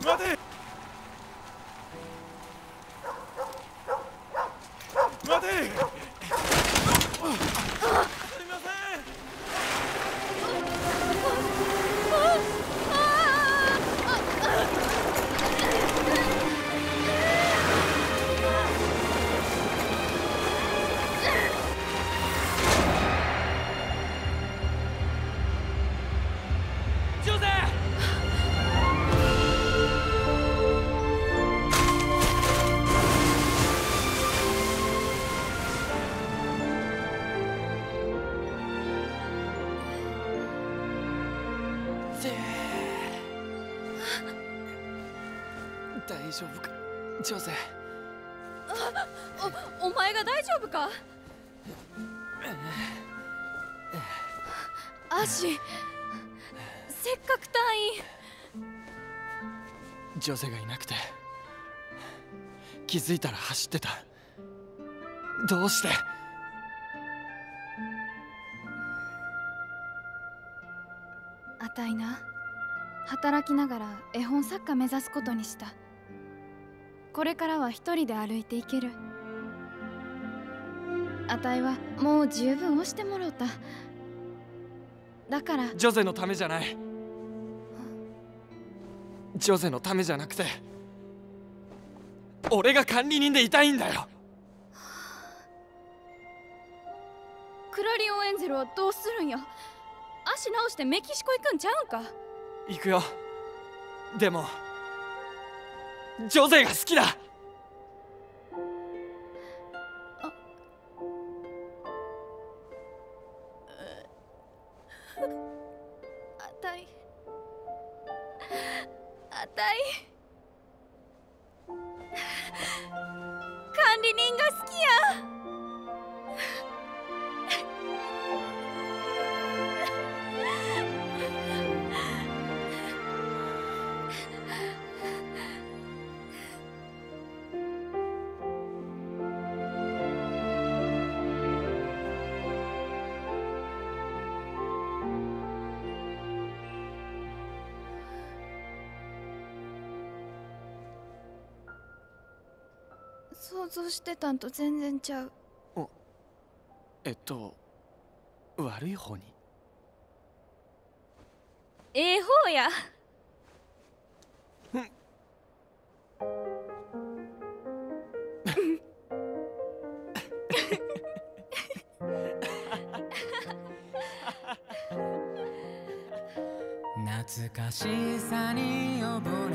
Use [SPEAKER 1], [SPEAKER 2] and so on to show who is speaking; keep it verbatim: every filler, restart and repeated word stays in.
[SPEAKER 1] 待て待て。すみません。ジョゼ。大丈夫か、ジョゼ。
[SPEAKER 2] お、お前が大丈夫か？アシ、せっかく隊員。
[SPEAKER 1] ジョゼがいなくて気づいたら走ってた。どうして？
[SPEAKER 2] あたいな、働きながら絵本作家目指すことにした。これからは一人で歩いていける。あたいはもう十分押してもろうた。だから
[SPEAKER 1] ジョゼのためじゃない。ジョゼのためじゃなくて俺が管理人でいたいんだよ。
[SPEAKER 2] クラリオンエンゼルはどうするんや？足直してメキシコ行くんちゃうんか？
[SPEAKER 1] 行くよ。でもジョゼが好きだ。
[SPEAKER 2] あたいあたい管理人が好きや。想像してたんと全然ちゃう。
[SPEAKER 1] お、えっと悪い方に。
[SPEAKER 2] ええ方や。
[SPEAKER 3] 懐かしさに溺